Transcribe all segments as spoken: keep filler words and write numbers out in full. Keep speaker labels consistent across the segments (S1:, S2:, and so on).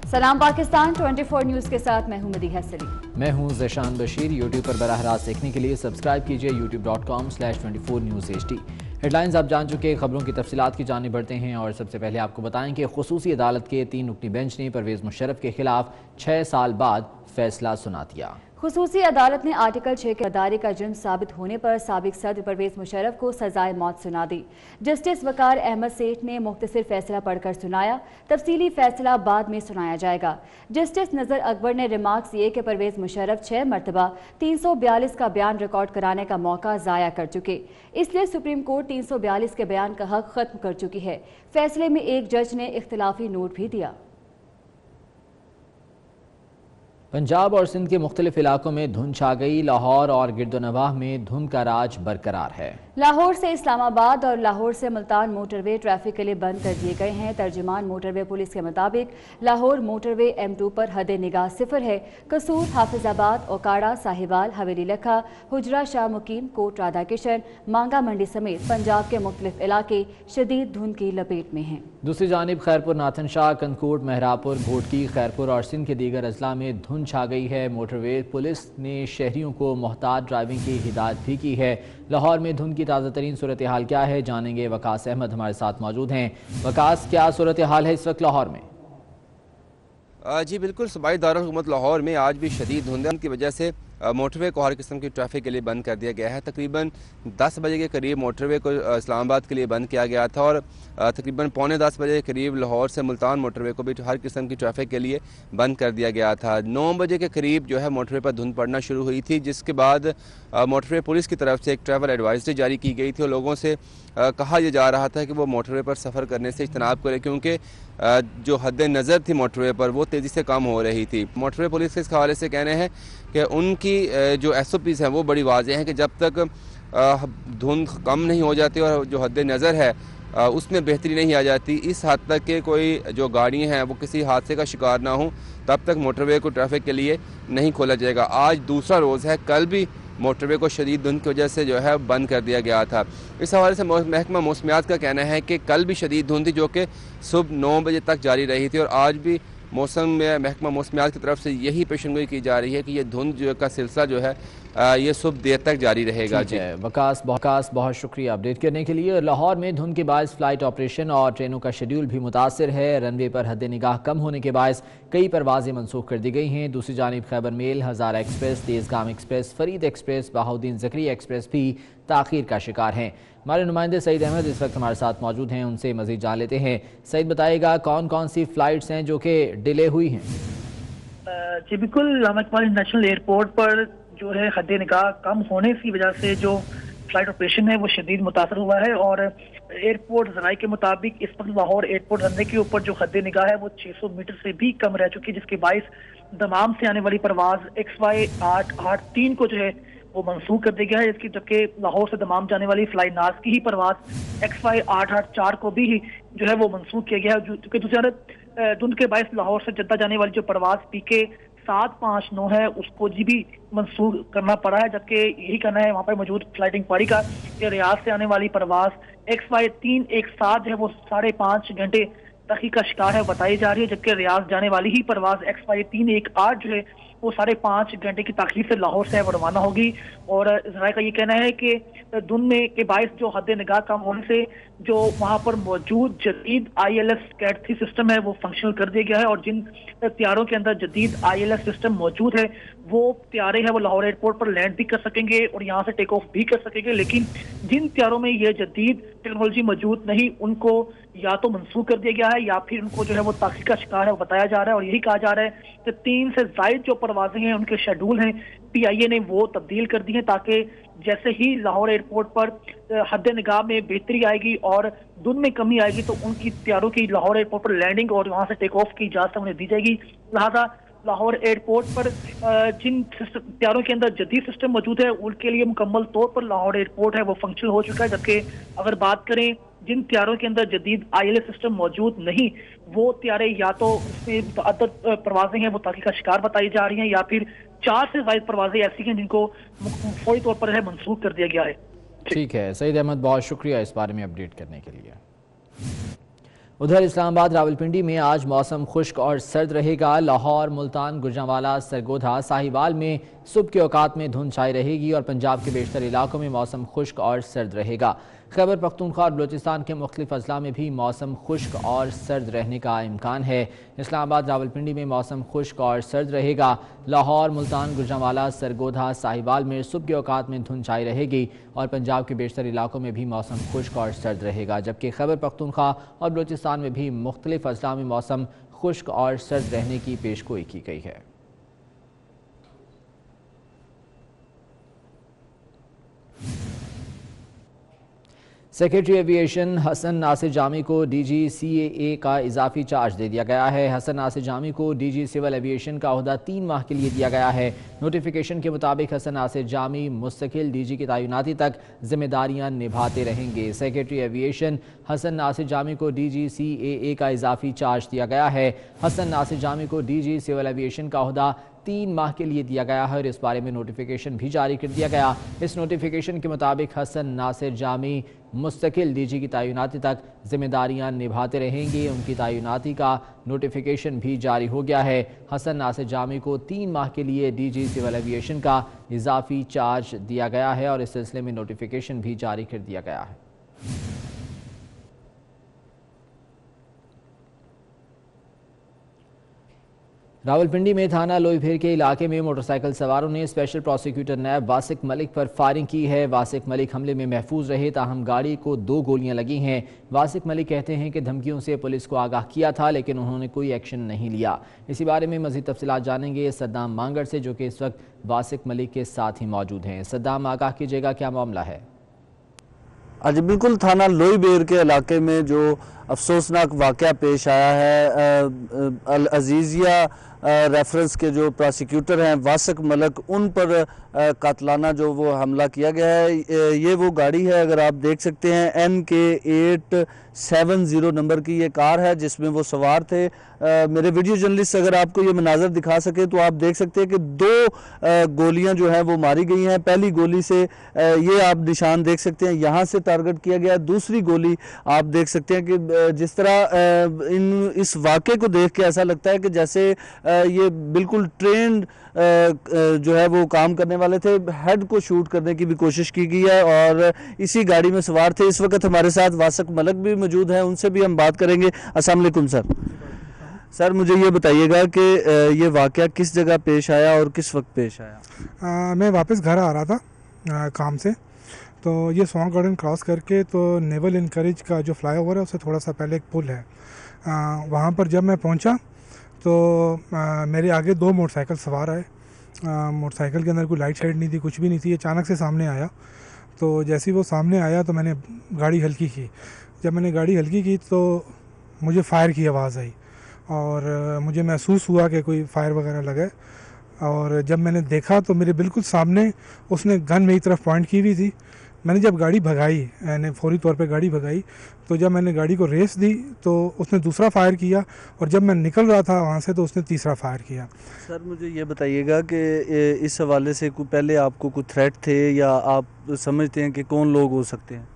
S1: सलाम पाकिस्तान चौबीस न्यूज़ के साथ मैं हूं मदीहा सलीम।
S2: मैं हूं ज़ेशान बशीर। यूट्यूब पर बराह रास्त देखने के लिए सब्सक्राइब कीजिए YouTube dot com slash twenty four news H D. Headlines आप जान चुके, खबरों की तफसीलात की जाने बढ़ते हैं और सबसे पहले आपको बताएं कि खुसूसी अदालत के तीन रुकनी बेंच ने परवेज़ मुशर्रफ के खिलाफ छः साल बाद फैसला सुना दिया।
S1: खुसूसी अदालत ने आर्टिकल छः के गद्दारी का जुर्म साबित होने पर साबिक सदर परवेज़ मुशर्रफ को सजाए मौत सुना दी। जस्टिस वकार अहमद सेठ ने मुख्तसर फैसला पढ़कर सुनाया, तफसीली फैसला बाद में सुनाया जाएगा। जस्टिस नज़र अकबर ने रिमार्क्स दिए कि परवेज़ मुशर्रफ छः मरतबा तीन सौ बयालीस का बयान रिकॉर्ड कराने का मौका ज़ाया कर चुके, इसलिए सुप्रीम कोर्ट तीन सौ बयालीस के बयान का हक खत्म कर चुकी है। फैसले में एक जज ने इख्तिलाफी नोट भी दिया।
S2: पंजाब और सिंध के मुख्तलिफ इलाकों में धुंध छा गई। लाहौर और गिरदोनवाह में धुंध का राज बरकरार है।
S1: लाहौर से इस्लामाबाद और लाहौर से मुल्तान मोटरवे ट्रैफिक के लिए बंद कर दिए गए हैं। तर्जुमान मोटरवे पुलिस के मुताबिक लाहौर मोटरवे एम टू पर हद निगाह सिफर है। कसूर, हाफिजाबाद, ओकाड़ा, साहिवाल, हवेली लखा, हुजरा शाह मुकीम, कोट राधा किशन, मांगा मंडी समेत पंजाब के मुख्तलिफ इलाके शदीद धुंध की लपेट में हैं।
S2: दूसरी जानिब खैरपुर, नाथन शाह, कनकोट, महरापुर, घोटकी, खैरपुर और सिंध के दीगर अजला में धुंध छा गई है। मोटरवे पुलिस ने शहरियों को मोहतात ड्राइविंग की हिदायत भी की है। लाहौर में धुंध की ताज़ा तरीन सूरत हाल क्या है, जानेंगे। वकास अहमद हमारे साथ मौजूद हैं। वकास, क्या सूरत हाल है इस वक्त लाहौर में?
S3: जी बिल्कुल, सूबाई दारुल हुकूमत लाहौर में आज भी शदीद धुंध की वजह से मोटरवे को हर किस्म की ट्रैफिक के लिए बंद कर दिया गया है। तकरीबन दस बजे के करीब मोटरवे को इस्लामाबाद के लिए बंद किया गया था और तकरीबन पौने दस बजे के करीब लाहौर से मुल्तान मोटरवे को भी हर किस्म की ट्रैफिक के लिए बंद कर दिया गया था। नौ बजे के करीब जो है मोटरवे पर धुंध पड़ना शुरू हुई थी, जिसके बाद मोटरवे पुलिस की तरफ से एक ट्रैवल एडवाइजरी जारी की गई थी और लोगों से कहा यह जा रहा था कि वो मोटरवे पर सफ़र करने से इज्तनाब करें, क्योंकि जो हद नज़र थी मोटरवे पर वो तेज़ी से कम हो रही थी। मोटरवे पुलिस के इस हवाले से कहने हैं कि उनकी जो एस ओ पीज़ हैं वो बड़ी वाज़ेह हैं कि जब तक धुंध कम नहीं हो जाती और जो हद नज़र है उसमें बेहतरी नहीं आ जाती, इस हद तक के कोई जो गाड़ियाँ हैं वो किसी हादसे का शिकार ना हो, तब तक मोटरवे को ट्रैफिक के लिए नहीं खोला जाएगा। आज दूसरा रोज़ है, कल भी मोटरवे को शदीद धुंध की वजह से जो है बंद कर दिया गया था। इस हवाले से महकमा मौसमियात का कहना है कि कल भी शदीद धुंध थी जो कि सुबह नौ बजे तक जारी रही थी और आज भी मौसम में महकमा मौसमियात की तरफ से यही पेशनगोई की जा रही है कि ये धुंध जो का सिलसिला जो है ये सुबह देर तक जारी रहेगा। जी
S2: वकास वकास बहुत शुक्रिया अपडेट करने के लिए। लाहौर में धुंध के बायस फ्लाइट ऑपरेशन और ट्रेनों का शेड्यूल भी मुतासर है। रनवे पर हद निगाह कम होने के बायस कई परवाजें मनसूख कर दी गई हैं। दूसरी जानिब Khyber mail, Hazara express, Tezgam express, Farid express, Bahauddin Zakariya express भी ताख़ीर का शिकार हैं। हमारे नुमाइंदे सईद अहमद इस वक्त हमारे साथ मौजूद हैं, उनसे मज़ीद जान लेते हैं। सईद, बताइएगा कौन कौन सी फ़्लाइट्स हैं जो कि डिले हुई हैं?
S4: जी बिल्कुल, नेशनल एयरपोर्ट पर जो है हद निगाह कम होने की वजह से जो फ्लाइट ऑपरेशन है वो शदीद मुतासर हुआ है और एयरपोर्ट ज़राए के मुताबिक इस वक्त लाहौर एयरपोर्ट रनवे के ऊपर जो हद निगाह है वो छः सौ मीटर से भी कम रह चुकी है, जिसके बाइस दमाम से आने वाली परवाज एक्स वाई आठ आठ तीन को जो है वो मनसूख कर दिया गया है, इसकी जबकि लाहौर से दमाम जाने वाली फ्लाई नाज की ही परवाज एक्स वाई आठ आठ चार को भी जो है वो मनसूख किया गया है। क्योंकि दूसरी धुंध के बायस लाहौर से जद्दा जाने वाली जो परवाज पी के सात पाँच नौ है उसको जी भी मंसूख करना पड़ा है, जबकि यही कहना है वहाँ पर मौजूद फ्लाइट इंक्वायरी का कि रियाद से आने वाली परवाज एक्स वाई तीन एक सात जो है वो साढ़े पाँच घंटे तक का शिकार है बताई जा रही है, जबकि रियाद जाने वाली ही परवाज एक्स वाई तीन एक आठ जो है वो साढ़े पाँच घंटे की ताखीर से लाहौर से वो रवाना होगी। और ज़राए का ये कहना है कि धुंध में के बायस जो हद निगाह कम होने से जो वहाँ पर मौजूद जदीद I L S cat three system है वो फंक्शनल कर दिया गया है और जिन त्यारों के अंदर जदीद आई एल एस सिस्टम मौजूद है वो त्यारे हैं वो लाहौर एयरपोर्ट पर लैंड भी कर सकेंगे और यहाँ से टेक ऑफ भी कर सकेंगे, लेकिन जिन त्यारों में ये जदीद टेक्नोलॉजी मौजूद नहीं उनको या तो मनसूख कर दिया गया है या फिर उनको जो है वो ताख़ीर का शिकार है वो बताया जा रहा है। और यही कहा जा रहा है कि तीन से जायद जो परवाजें हैं उनके शेड्यूल हैं पी आई ए ने वो तब्दील कर दी है, ताकि जैसे ही लाहौर एयरपोर्ट पर हद निगाह में बेहतरी आएगी और धुंध में कमी आएगी तो उनकी त्यारों की लाहौर एयरपोर्ट पर लैंडिंग और वहां से टेक ऑफ की इजाजत उन्हें दी जाएगी। लिहाजा लाहौर एयरपोर्ट पर जिन त्यारों के अंदर जदीद सिस्टम मौजूद है उनके लिए मुकम्मल तौर पर लाहौर एयरपोर्ट है वो फंक्शनल हो चुका है, जबकि अगर बात करें जिन त्यारों के अंदर जदीद आई एल एस सिस्टम मौजूद नहीं वो त्यारे या तो उसमें अदद परवाजें हैं वो ताक़ी का शिकार बताई जा रही हैं या फिर चार से ज्यादा परवाजें ऐसी हैं जिनको फौरी तौर पर है मनसूख कर दिया गया है।
S2: ठीक है सईद अहमद, बहुत शुक्रिया इस बारे में अपडेट करने के लिए। उधर इस्लामाबाद रावलपिंडी में आज मौसम खुश्क और सर्द रहेगा। लाहौर, मुल्तान, गुजरांवाला, सरगोधा, साहिवाल में सुबह के औकात में धुंध छाई रहेगी और पंजाब के बेशतर इलाकों में मौसम खुश्क और सर्द रहेगा। खैबर पख्तूनख्वा और बलूचिस्तान के मुख्तलिफ अजला में भी मौसम खुश्क और सर्द रहने का इम्कान है। इस्लामाबाद रावलपिंडी में मौसम खुश्क और सर्द रहेगा। लाहौर, मुल्तान, गुजरांवाला, सरगोधा, साहिवाल में सुबह के औकात में धुंध छाई रहेगी और पंजाब के बेशतर इलाकों में भी मौसम खुश्क और सर्द रहेगा, जबकि खैबर पख्तूनख्वा और बलूचिस्तान में भी मुख्तलिफ अजला में मौसम खुश्क और सर्द रहने की पेशगोई की गई है। सेक्रेटरी एविएशन हसन नासिर जामी को डीजी सीएए का इजाफी चार्ज दे दिया गया है। हसन नासिर जामी को डीजी सिविल एविएशन का ओहदा तीन माह के लिए दिया गया है। नोटिफिकेशन के मुताबिक हसन नासिर जामी मुस्तकिल डीजी की तैनाती तक जिम्मेदारियां निभाते रहेंगे। सेक्रेटरी एविएशन हसन नासिर जामी को डीजी सीएए का इजाफी चार्ज दिया गया है। हसन नासिर जामी को डीजी सिविल एविएशन का ओहदा तीन माह के लिए दिया गया है और इस बारे में नोटिफिकेशन भी जारी कर दिया गया। इस नोटिफिकेशन के मुताबिक हसन नासिर जामी मुस्तकिल डीजी की तैनाती तक जिम्मेदारियां निभाते रहेंगे। उनकी तैनाती का नोटिफिकेशन भी जारी हो गया है। हसन नासिर जामी को तीन माह के लिए डीजी सिविल एविएशन का इजाफी चार्ज दिया गया है और इस सिलसिले में नोटिफिकेशन भी जारी कर दिया गया है। रावलपिंडी में थाना लोईभेर के इलाके में मोटरसाइकिल सवारों ने special prosecutor NAB Waseeq Malik पर फायरिंग की है। वासिक मलिक हमले में महफूज रहे, ताहम गाड़ी को दो गोलियां लगी हैं। वासिक मलिक कहते हैं कि धमकियों से पुलिस को आगाह किया था लेकिन उन्होंने कोई एक्शन नहीं लिया। इसी बारे में मजीद तफसीलात जानेंगे सद्दाम मांगड़ से, जो कि इस वक्त वासिक मलिक के साथ ही मौजूद हैं। सद्दाम, आगाह कीजिएगा, क्या मामला है?
S5: आज बिल्कुल थाना लोईभेर के इलाके में जो अफसोसनाक वाक़या पेश आया है, अल अजीज़िया रेफरेंस के जो प्रोसिक्यूटर हैं वासिक मलिक, उन पर कातलाना जो वो हमला किया गया है। ये वो गाड़ी है, अगर आप देख सकते हैं, एन के एट सेवन ज़ीरो नंबर की ये कार है जिसमें वो सवार थे। आ, मेरे वीडियो जर्नलिस्ट अगर आपको ये मनाजर दिखा सके तो आप देख सकते हैं कि दो गोलियां जो हैं वो मारी गई हैं। पहली गोली से आ, ये आप निशान देख सकते हैं, यहाँ से टारगेट किया गया। दूसरी गोली आप देख सकते हैं कि जिस तरह आ, इन इस वाक़े को देख के ऐसा लगता है कि जैसे आ, ये बिल्कुल ट्रेंड जो है वो काम करने वाले थे। हेड को शूट करने की भी कोशिश की गई है और इसी गाड़ी में सवार थे। इस वक्त हमारे साथ वासिक मलिक भी मौजूद हैं, उनसे भी हम बात करेंगे। अस्सलाम वालेकुम सर। सर मुझे ये बताइएगा कि ये वाक़या किस जगह पेश आया और किस वक्त पेश आया?
S6: आ, मैं वापस घर आ रहा था आ, काम से, तो ये सॉन्ग गार्डन क्रॉस करके तो नेवल इनकरेज का जो फ्लाईओवर है उससे थोड़ा सा पहले एक पुल है, वहाँ पर जब मैं पहुँचा तो आ, मेरे आगे दो मोटरसाइकिल सवार आए। मोटरसाइकिल के अंदर कोई लाइट शाइट नहीं थी, कुछ भी नहीं थी। अचानक से सामने आया, तो जैसे ही वो सामने आया तो मैंने गाड़ी हल्की की। जब मैंने गाड़ी हल्की की तो मुझे फ़ायर की आवाज़ आई और आ, मुझे महसूस हुआ कि कोई फ़ायर वगैरह लगा है। और जब मैंने देखा तो मेरे बिल्कुल सामने उसने गन मेरी तरफ पॉइंट की हुई थी। मैंने जब गाड़ी भगाई, मैंने फौरी तौर पे गाड़ी भगाई, तो जब मैंने गाड़ी को रेस दी तो उसने दूसरा फायर किया और जब मैं निकल रहा था वहाँ से तो उसने तीसरा फायर किया।
S5: सर मुझे ये बताइएगा कि इस हवाले से कोई पहले आपको कोई थ्रेट थे या आप समझते हैं कि कौन लोग हो सकते हैं?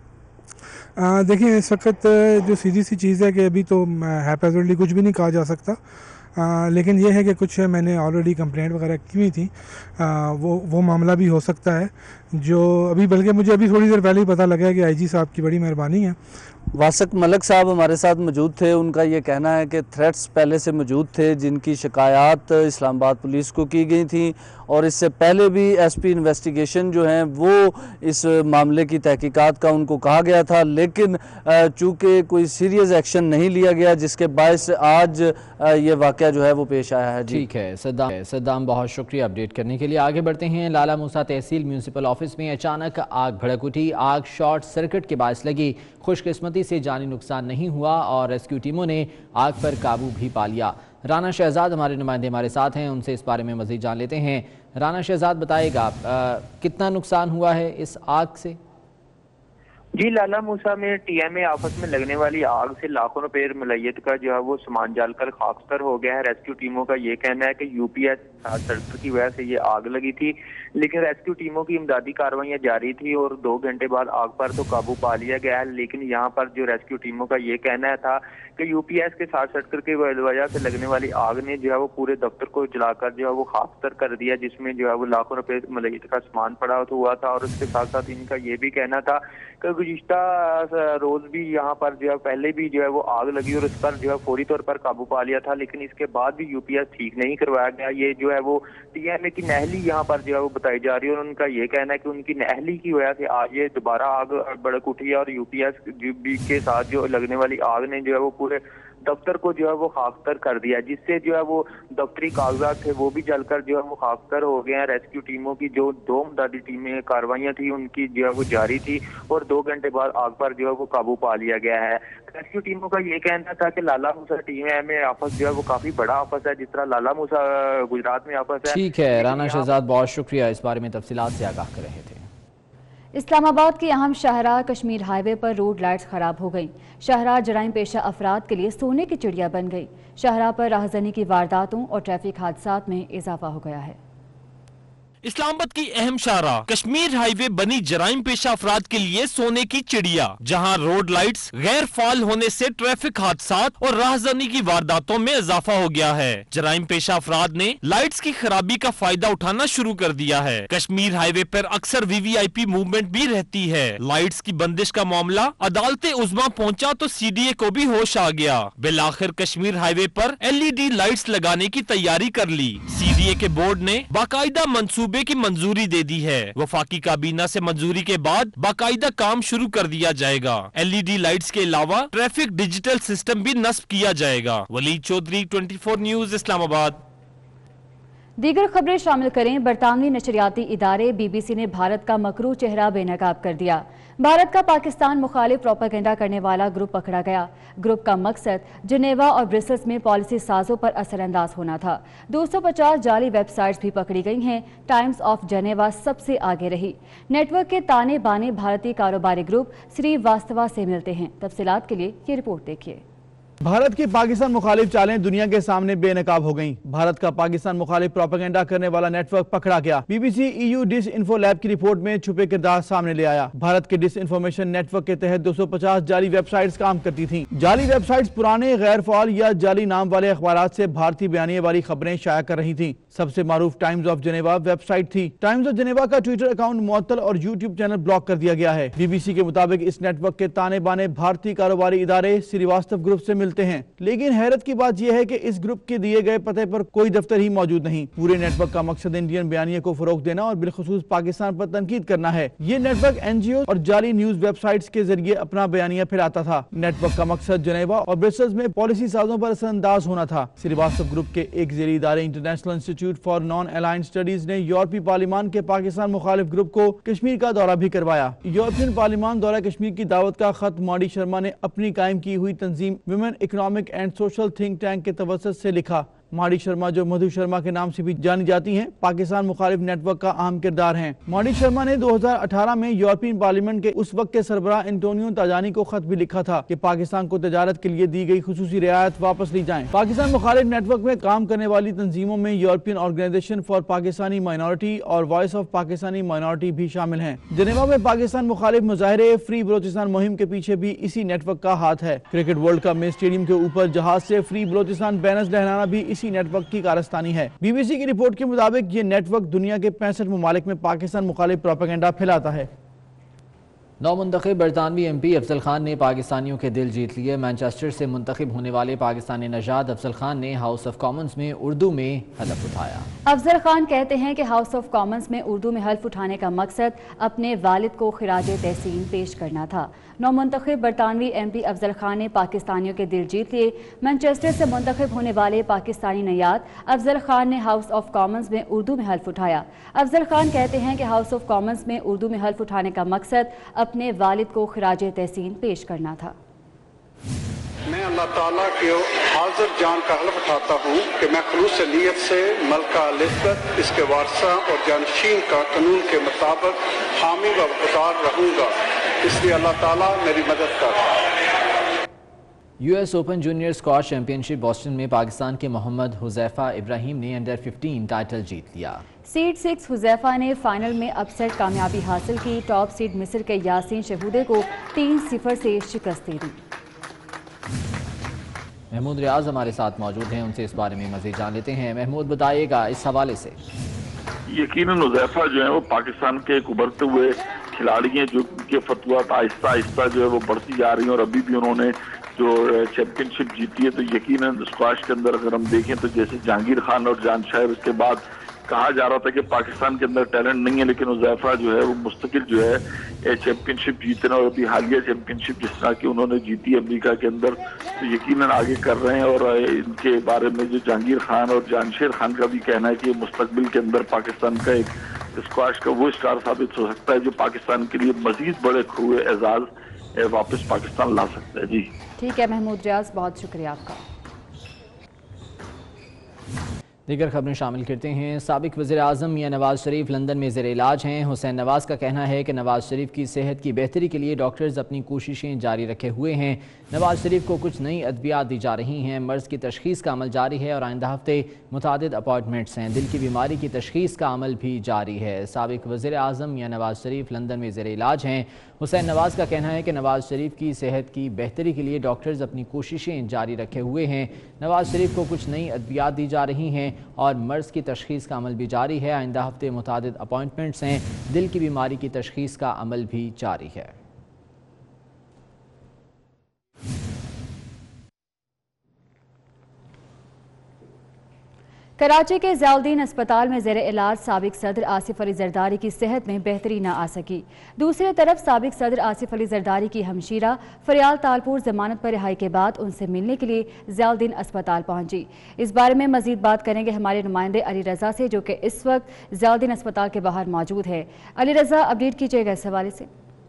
S6: देखिए, इस वक्त जो सीधी सी चीज़ है कि अभी तो हैपेजली कुछ भी नहीं कहा जा सकता, आ, लेकिन ये है कि कुछ मैंने ऑलरेडी कंप्लेंट वगैरह की हुई थी। आ, वो वो मामला भी हो सकता है जो अभी, बल्कि मुझे अभी थोड़ी देर पहले ही पता लगा कि आईजी साहब की बड़ी मेहरबानी है।
S5: वासिक मलिक साहब हमारे साथ मौजूद थे। उनका ये कहना है कि थ्रेट्स पहले से मौजूद थे जिनकी शिकायत इस्लामाबाद पुलिस को की गई थी और इससे पहले भी एसपी इन्वेस्टिगेशन जो हैं वो इस मामले की तहकीकात का उनको कहा गया था, लेकिन चूँकि कोई सीरियस एक्शन नहीं लिया गया जिसके बायस आज ये वाक़या जो है वो पेश आया है।
S2: ठीक है सद्दाम, सद्दाम बहुत शुक्रिया अपडेट करने के लिए। आगे बढ़ते हैं। लाला मूसा तहसील म्यूनसिपल ऑफिस में अचानक आग भड़क उठी। आग शॉर्ट सर्किट के बायस लगी। खुशकिस्मती से जानी नुकसान नहीं हुआ और रेस्क्यू टीमों ने आग पर काबू भी पा लिया। राना शहजाद हमारे नुमाइंदे हमारे साथ हैं, उनसे इस बारे में मज़ीद जान लेते हैं। राना शहजाद बताएगा कितना नुकसान हुआ है इस आग से?
S7: जी, लाला मूसा में टीएमए आफत में लगने वाली आग से लाखों रुपए मलैयत का जो है वो सामान जलकर खाकस्तर हो गया है। रेस्क्यू टीमों का ये कहना है कि यूपीएस सड़क की वजह से ये आग लगी थी, लेकिन रेस्क्यू टीमों की इमदादी कार्रवाइयां जारी थी और दो घंटे बाद आग पर तो काबू पा लिया गया है। लेकिन यहाँ पर जो रेस्क्यू टीमों का ये कहना था کہ یو پی ایس کے شارٹ سرکٹ کی وجہ سے لگنے والی آگ نے جو ہے وہ پورے دفتر کو جلا کر جو ہے وہ خاکستر کر دیا، جس میں جو ہے وہ لاکھوں روپے ملکیت کا سامان پڑا ہوا تھا۔ اور اس کے ساتھ ساتھ ان کا یہ بھی کہنا تھا کہ گزشتہ روز بھی یہاں پر جو ہے پہلے بھی جو ہے وہ آگ لگی اور اس پر جو ہے فوری طور پر قابو پا لیا تھا، لیکن اس کے بعد بھی یو پی ایس ٹھیک نہیں کروایا گیا۔ یہ جو ہے وہ ٹی ایم اے کی نہلی یہاں پر جو ہے وہ بتائی جا رہی ہے، اور ان کا یہ کہنا ہے کہ ان کی نہلی کی وجہ سے آج یہ دوبارہ آگ بڑک اٹھی ہے، اور یو پی ایس کے ساتھ جو لگنے والی آگ نے جو ہے وہ پورے دفتر کو جو ہے وہ خاکستر کر دیا، جس سے جو ہے وہ دفتری کاغذات تھے وہ بھی جل کر جو ہے وہ خاکستر ہو گئے ہیں۔ ریسکیو ٹیموں کی جو دو امدادی ٹیمیں کاروائیاں تھیں ان کی جو ہے وہ جاری تھی، اور دو گھنٹے بعد آگ پر جو ہے وہ قابو پا لیا گیا ہے۔ ریسکیو ٹیموں کا یہ کہنا تھا کہ لالا موسا ٹیم ہے میں آفس جو ہے وہ کافی بڑا آفس ہے، جس طرح لالا موسا گجرات میں آفس ہے۔
S2: ٹھیک ہے رانا شہزاد، بہت شکریہ اس بارے میں تفصیلات سے آگاہ کر رہے تھے۔
S1: اسلام آباد کی اہم شاہراہ کشمیر ہائی وے پر روڈ لائٹس خراب ہو گئیں۔ شاہراہ جرائم پیشہ افراد کے لیے سونے کی چڑیا بن گئی۔ شاہراہ پر راہزنی کی وارداتوں اور ٹریفک حادثات میں اضافہ ہو گیا ہے۔
S8: اسلام آباد کی اہم شاہراہ کشمیر ہائی وے بنی جرائم پیشہ افراد کے لیے سونے کی چڑیا، جہاں روڈ لائٹس غیر فعال ہونے سے ٹریفک حادثات اور راہزنی کی وارداتوں میں اضافہ ہو گیا ہے۔ جرائم پیشہ افراد نے لائٹس کی خرابی کا فائدہ اٹھانا شروع کر دیا ہے۔ کشمیر ہائی وے پر اکثر وی وی آئی پی موومنٹ بھی رہتی ہے۔ لائٹس کی بندش کا معاملہ عدالت عظمیٰ پہنچا تو سی ڈی اے کو بھی ہوش آ گیا۔ بالآخر کشمیر ہائی وے پر ایل ای ڈی لائٹس لگانے کی تیاری کر لی۔ سی ڈی اے کے بورڈ نے باقاعدہ منصوبے کی منظوری دے دی ہے۔ وفاقی کابینہ سے منظوری کے بعد باقاعدہ کام شروع کر دیا جائے گا۔ ایل ای ڈی لائٹس کے علاوہ ٹریفک ڈیجیٹل سسٹم بھی نصب کیا جائے گا۔ Waleed Chaudhry, twenty four news, Islamabad.
S1: دیگر خبریں شامل کریں۔ برطانوی نشریاتی ادارے بی بی سی نے بھارت کا مکروہ چہرہ بے نقاب کر دیا۔ بھارت کا پاکستان مخالف پروپیگنڈا کرنے والا گروپ پکڑا گیا۔ گروپ کا مقصد جنیوا اور برسلز میں پالیسی سازوں پر اثر انداز ہونا تھا۔ دو سو پچاس جعلی ویب سائٹس بھی پکڑی گئی ہیں۔ ٹائمز آف جنیوا سب سے آگے رہی۔ نیٹ ورک کے تانے بانے بھارتی کاروباری گروپ سری واستوا سے ملتے ہیں۔ تفصیلات کے لیے یہ رپورٹ دیکھیے۔
S9: بھارت کی پاکستان مخالف چالیں دنیا کے سامنے بے نقاب ہو گئیں۔ بھارت کا پاکستان مخالف پروپیگنڈا کرنے والا نیٹ ورک پکڑا گیا۔ B B C E U disinfo lab کی رپورٹ میں چھپے کردار سامنے لے آیا۔ بھارت کے ڈس انفارمیشن نیٹ ورک کے تحت دو سو پچاس جعلی ویب سائٹس کام کرتی تھیں۔ جعلی ویب سائٹس پرانے، غیر فعال یا جعلی نام والے اخبارات سے بھارتی بیانیے والی خبریں شائع کر رہی تھیں۔ سب سے معروف Times of Geneva website تھی۔ ٹائمز آف جنیوا کا ٹویٹر اکاؤنٹ معطل اور یوٹیوب چینل بلاک کر دیا گیا ہے۔ بی بی سی کے مطابق اس نیٹ ورک کے تانے بانے بھارتی کاروباری ادارے سری واستو گروپ سے ملتے ہیں، لیکن حیرت کی بات یہ ہے کہ اس گروپ کے دیے گئے پتے پر کوئی دفتر ہی موجود نہیں۔ پورے نیٹ ورک کا مقصد انڈین بیانیے کو فروغ دینا اور بالخصوص پاکستان پر تنقید کرنا ہے۔ یہ network N G O اور جعلی نیوز ویب سائٹس کے ذریعے اپنا بیانیہ پھیلاتا تھا۔ نیٹ ورک کا مقصد جنیوا اور برسلز میں پالیسی سازوں پر اثر انداز ہونا تھا۔ سری واستو گروپ کے ایک ذیلی ادارے international institute for non aligned studies نے یورپی پارلیمان کے پاکستان مخالف گروپ کو کشمیر کا دورہ بھی کروایا۔ یورپین پارلیمان دورہ کشمیر کی دعوت کا خط ماڈی شرما نے اپنی قائم کی ہوئی تنظیم women economic and social think tank کے توسط سے لکھا۔ ماڈی شرما، جو مدھو شرما کے نام سے بھی جانی جاتی ہیں، پاکستان مخالف نیٹ ورک کا اہم کردار ہیں۔ ماڈی شرما نے دو ہزار اٹھارہ میں یورپین پارلیمنٹ کے اس وقت کے سربراہ انٹونیو تاجانی کو خط بھی لکھا تھا کہ پاکستان کو تجارت کے لیے دی گئی خصوصی رعایت واپس لی جائیں۔ پاکستان مخالف نیٹ ورک میں کام کرنے والی تنظیموں میں European organisation for Pakistani minority اور وائس آف پاکستانی مائنورٹی بھی شامل ہیں۔ جنیوا میں پاکستان مخالف مظاہرے فری بلوچستان مہم کے پیچھے بھی اسی نیٹ ورک کا ہاتھ ہے۔ کرکٹ ورلڈ کپ میں اسٹیڈیم کے اوپر جہاز سے فری بلوچستان بینرز لہرانا بھی اسی نیٹ ورک کی کارستانی ہے۔ بی بی سی کی رپورٹ کے مطابق یہ نیٹ ورک دنیا کے پینسٹھ ممالک میں پاکستان مخالف پروپیگنڈا پھیلاتا ہے۔
S2: نو منتخب برطانوی ایم پی افضل خان نے پاکستانیوں کے دل جیت لیے۔ مانچسٹر سے منتخب ہونے والے پاکستانی نژاد افضل خان نے ہاؤس آف کامنز میں اردو میں حلف اٹھایا۔
S1: افضل خان کہتے ہیں کہ ہاؤس آف کامنز میں اردو میں حلف اٹھانے کا مقصد اپنے والد کو خراج تحسین پیش کرنا تھا۔ نو منتخب برطانوی ایم پی افضل خان نے پاکستانیوں کے دل جیت لیے۔ مانچسٹر سے منتخب ہونے والے پاکستانی نیاد افضل خان نے ہاؤس آف کامنز میں اردو میں حلف اٹھایا۔ افضل خان کہتے ہیں کہ ہاؤس آف کامنز میں اردو میں حلف اٹھانے کا مقصد اپنے والد کو خراج تحسین پیش کرنا تھا۔
S10: میں اللہ تعالیٰ کے حاضر جان کا حلف اٹھاتا ہوں کہ میں خلوص نیت سے ملکہ الزبتھ، اس کے وارثہ اور جانشین کا قانون کے مطابق حامی و وفادار رہوں گا، اس لیے اللہ تعالیٰ میری مدد کرے۔
S2: U S open junior squash champion شپ بوسٹن میں پاکستان کے محمد حذیفہ ابراہیم نے انڈر ففٹین ٹائٹل جیت لیا۔
S1: سیڈ سکس حذیفہ نے فائنل میں اپ سیٹ کامیابی حاصل کی۔ ٹاپ سیڈ مصر کے یاسین شہودے کو تین صفر سے شکست دے دی۔
S2: महमूद रियाज हमारे साथ मौजूद हैं, उनसे इस बारे में मज़ीद जान लेते हैं। महमूद, बताइएगा इस हवाले से।
S11: यकीनन हुज़ैफा जो है वो पाकिस्तान के एक उभरते हुए खिलाड़ी हैं, जो के फतवात आहिस्ता आहिस्ता जो है वो बढ़ती जा रही हैं, और अभी भी उन्होंने जो चैंपियनशिप जीती है तो यकीनन स्क्वाश के अंदर अगर हम देखें तो जैसे जहांगीर खान और जानशायर के बाद कहा जा रहा था कि पाकिस्तान के अंदर टैलेंट नहीं है, लेकिन हुज़ैफा जो है वो मुस्तकिल जो है चैंपियनशिप जीते हैं, और अभी हालिया चैंपियनशिप जिस तरह की उन्होंने जीती अमेरिका के अंदर तो यकीनन आगे कर रहे हैं। और इनके बारे में जो जहांगीर खान और जानशेर खान का भी कहना है कि मुस्तकबिल के अंदर पाकिस्तान का एक स्क्वाश का वो स्टार साबित हो सकता है जो पाकिस्तान के लिए मजीद बड़े खुए एजाज वापस पाकिस्तान ला सकता है। जी
S1: ठीक है महमूद रियाज, बहुत शुक्रिया आपका।
S2: दीगर खबरें शामिल करते हैं। साबिक वज़ीर आज़म मियां नवाज शरीफ लंदन में ज़ेर इलाज हैं। हुसैन नवाज का कहना है कि नवाज शरीफ की सेहत की बेहतरी के लिए डॉक्टर्स अपनी कोशिशें जारी रखे हुए हैं। नवाज शरीफ को कुछ नई अद्वियात दी जा रही हैं। मर्ज़ की तशख़ीस का अमल जारी है और आइंदा हफ्ते मुतादिद अपॉइंटमेंट्स हैं। दिल की बीमारी की तशख़ीस का अमल भी जारी है। साबिक वज़ीर आज़म मियां नवाज शरीफ लंदन में ज़ेर इलाज हैं। हुसैन नवाज का कहना है कि नवाज शरीफ की सेहत की बेहतरी के लिए डॉक्टर्स अपनी कोशिशें जारी रखे हुए हैं। नवाज शरीफ को कुछ नई अद्वियात दी जा रही हैं और मर्ज़ की तशख़ीस का अमल भी जारी है। आइंदा हफ्ते मुतादिद अपॉइंटमेंट्स हैं। दिल की बीमारी की तशख़ीस का अमल भी जारी है।
S1: कराची के ज़ियाउद्दीन अस्पताल में ज़ेर इलाज साबिक सदर आसिफ अली जरदारी की सेहत में बेहतरी न आ सकी। दूसरी तरफ साबिक सदर आसिफ अली जरदारी की हमशीरा फरियाल तालपुर जमानत पर रिहाई के बाद उनसे मिलने के लिए ज़ियाउद्दीन अस्पताल पहुंची। इस बारे में मजीद बात करेंगे हमारे नुमाइंदे अली रज़ा से, जो कि इस वक्त ज़ियाउद्दीन अस्पताल के बाहर मौजूद है। अली रज़ा, अपडेट कीजिएगा इस हवाले से।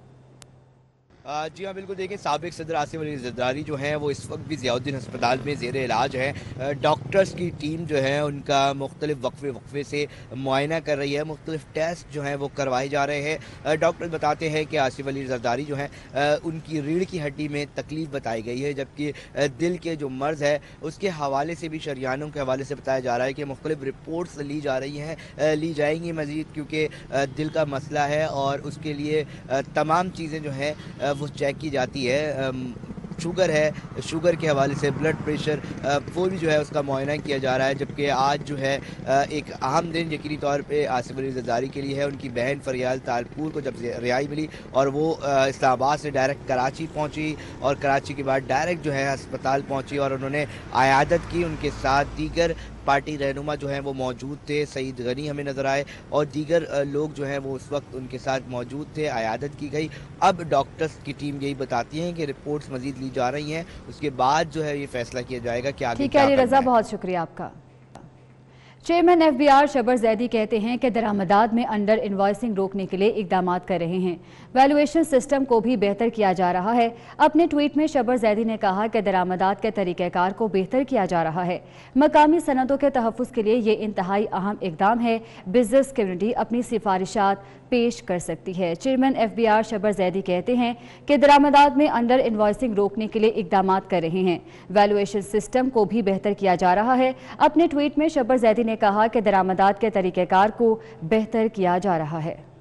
S12: जी हाँ बिल्कुल, देखिए साबिक सदर आसिफ अली जरदारी जो है वो इस वक्त भी ज़ियाउद्दीन अस्पताल में ज़ेर इलाज है। डॉक्टर्स की टीम जो है उनका मुख्तलिफ वक्फे वक्फे से मुआयना कर रही है, मुख्तलिफ टेस्ट जो हैं वो करवाए जा रहे हैं। डॉक्टर बताते हैं कि आसिफ अली जरदारी जो है उनकी रीढ़ की हड्डी में तकलीफ बताई गई है, जबकि दिल के जो मर्ज़ है उसके हवाले से भी शरियानों के हवाले से बताया जा रहा है कि मुख्तलिफ रिपोर्ट्स ली जा रही हैं, ली जाएंगी मज़ीद, क्योंकि दिल का मसला है और उसके लिए तमाम चीज़ें जो हैं वो चेक की जाती है। शुगर है, शुगर के हवाले से ब्लड प्रेशर वो भी जो है उसका मुआयना किया जा रहा है। जबकि आज जो है एक अहम दिन यकीनी तौर पे आसिफ अली जरदारी के लिए है। उनकी बहन फरियाल तालपुर को जब रिहाई मिली और वो इस्लामाबाद से डायरेक्ट कराची पहुंची और कराची के बाद डायरेक्ट जो है अस्पताल पहुंची और उन्होंने आयादत की। उनके साथ दीगर पार्टी रहनुमा जो हैं वो मौजूद थे, सईद गनी हमें नज़र आए और दीगर लोग जो हैं वो उस वक्त उनके साथ मौजूद थे। आयादत की गई। अब डॉक्टर्स की टीम यही बताती हैं कि रिपोर्ट्स मजीद ली जा रही हैं, उसके बाद जो है ये फैसला किया जाएगा कि आगे क्या करना है।
S1: रज़ा, बहुत शुक्रिया आपका। Chairman F B R Shabbar Zaidi कहते हैं कि दरामदात में अंडर इन्वॉइसिंग रोकने के लिए इकदाम कर रहे हैं। वैल्यूएशन सिस्टम को भी बेहतर किया जा रहा है। अपने ट्वीट में शबर जैदी ने कहा कि दरामदात के तरीक़ेकार को बेहतर किया जा रहा है। मकामी सनतों के तहफ़्फ़ुज़ के लिए ये इंतहाई अहम इकदाम है। बिजनेस कम्युनिटी अपनी सिफारिशात पेश कर सकती है। Chairman F B R Shabbar Zaidi कहते हैं कि दरामदात में अंडर इन्वॉइसिंग रोकने के लिए इकदाम कर रहे हैं। वैल्यूएशन सिस्टम को भी बेहतर किया जा रहा है। अपने ट्वीट में शबर जैदी ने कहा कि दरामदात के तरीक़ेकार को बेहतर किया जा रहा है।